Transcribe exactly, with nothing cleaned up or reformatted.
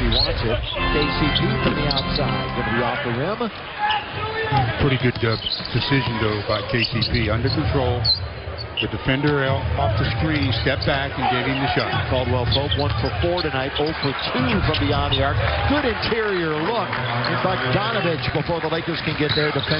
wants it. K C P from the outside. Going to be off the rim. Pretty good uh, decision, though, by K C P. Under control. The defender out off the screen, stepped back and gave him the shot. Caldwell Pope one for four tonight, zero for two from beyond the arc. Good interior look. In fact, Donovich, before the Lakers can get there, defense.